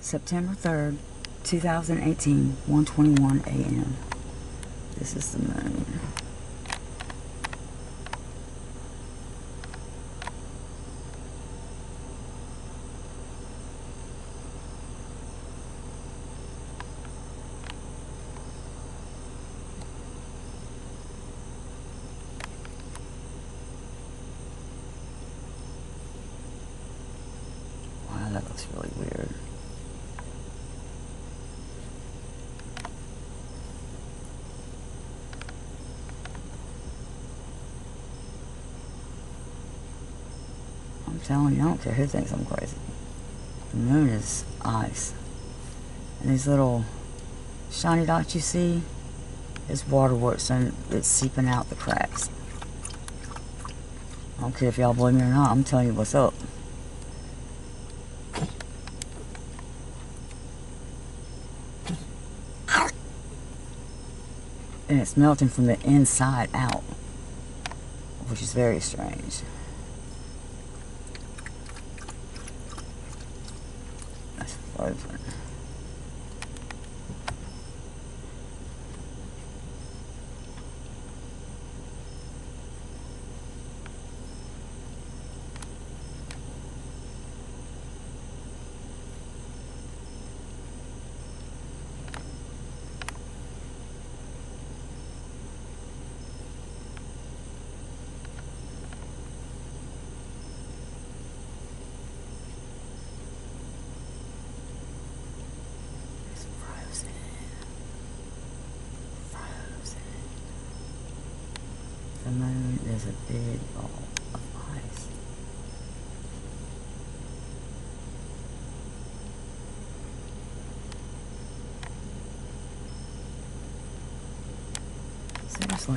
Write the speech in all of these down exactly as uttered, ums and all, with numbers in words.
September third, two thousand eighteen, one twenty-one a m This is the moon. Wow, that looks really weird. I'm telling you, I don't care who thinks I'm crazy. The moon is ice. And these little shiny dots you see is waterworks, and it's seeping out the cracks. I don't care if y'all believe me or not, I'm telling you what's up. And it's melting from the inside out, which is very strange. That's frozen. The moon is a big ball of ice. Seriously.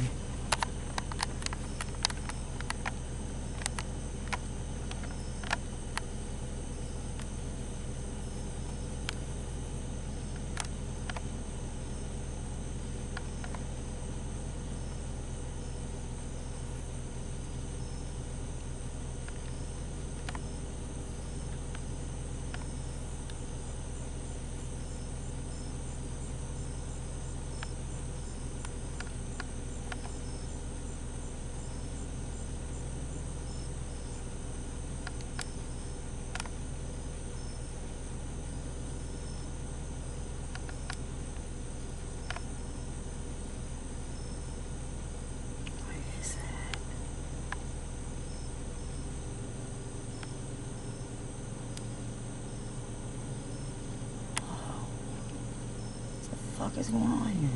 What the fuck is going on here?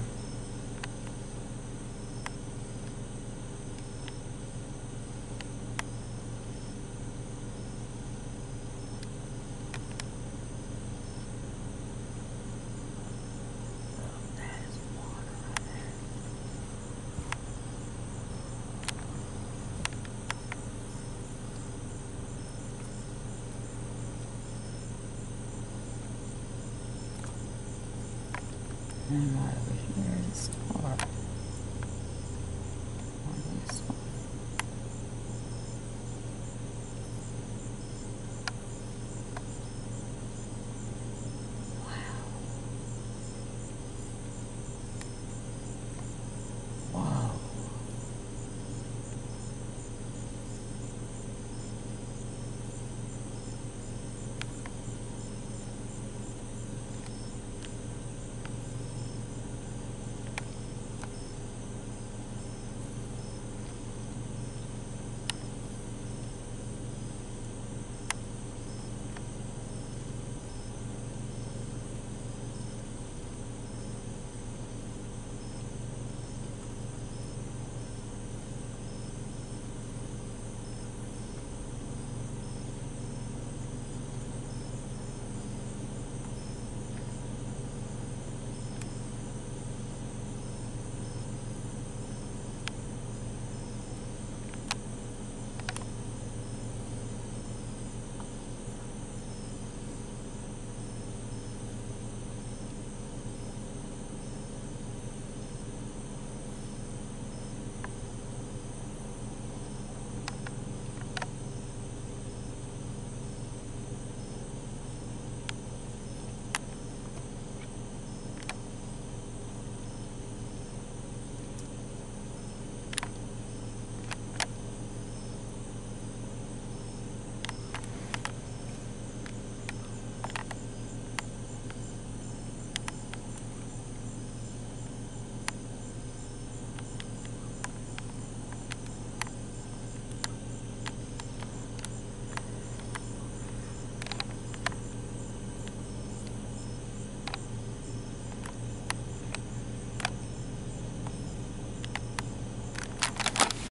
Oh, that is water right there. And right over here is a star.